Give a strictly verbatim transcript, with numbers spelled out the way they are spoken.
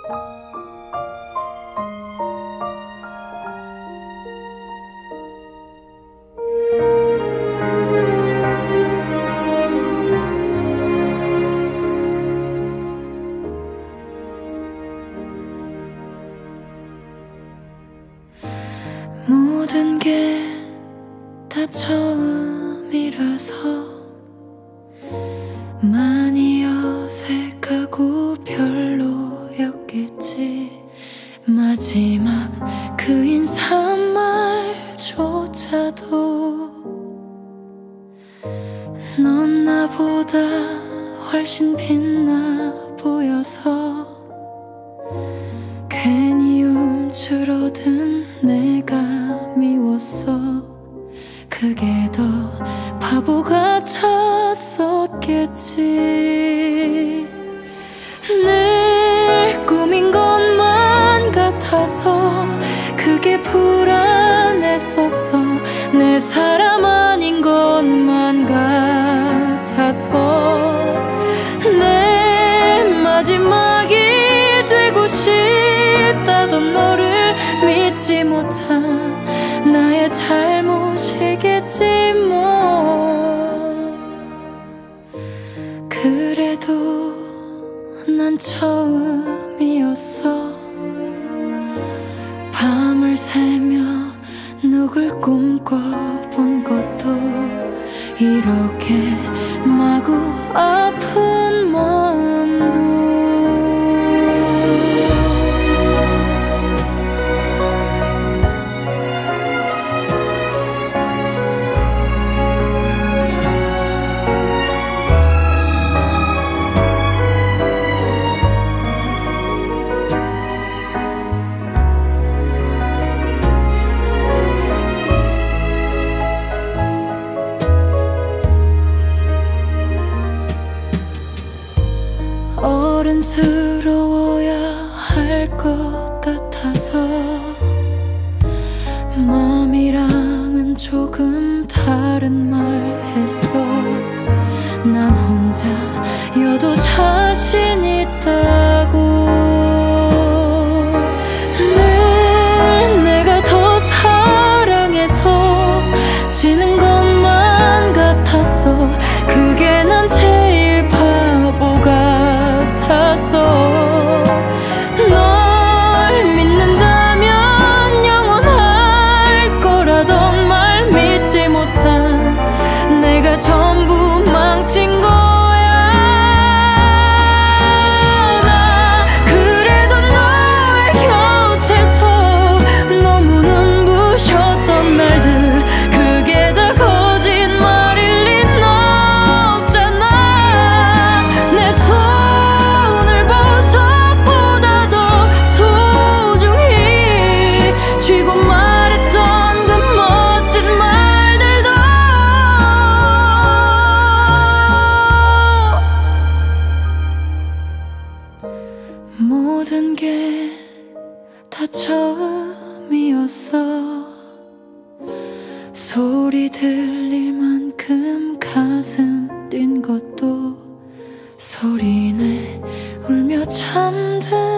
모든 게 다 처음이라서 많이 어색하고 별로였겠지. 마지막 그 인사말조차도 넌 나보다 훨씬 빛나 보여서 괜히 움츠러든 내가 미웠어. 그게 더 바보 같았었겠지. 늘 꾸민 것만 같아서 그게 불안했었어. 내 사람 아닌 것만 같아서 내 마지막이 되고 싶다던 너를 믿지 못한 나의 잘못이겠지 뭐. 그래도 난 처음이었어. 밤을 새며 누굴 꿈꿔본 것도 이렇게 마구 아픈 마음도. 어른스러워야 할 것 같아서 맘이랑은 조금 다른 말 했어. 난 혼자여도 자신 있다고. 늘 내가 더 사랑해서 지는 것만 같았어. 그게 난 제일 바보 같았어. 널 믿는다면 영원할 거라던 말 믿지 못한 내가 전부 망친 거야. 나 그래도 너의 곁에서 너무 눈부셨던 날들 그게 다 거짓말일 리 없잖아. 내 손을 보석보다 더 소중히 쥐고 말했던 그 멋진 말들도 모든 게 다 처음이었어. 소리 들릴 만큼 가슴 뛴 것도 소리내 울며 잠든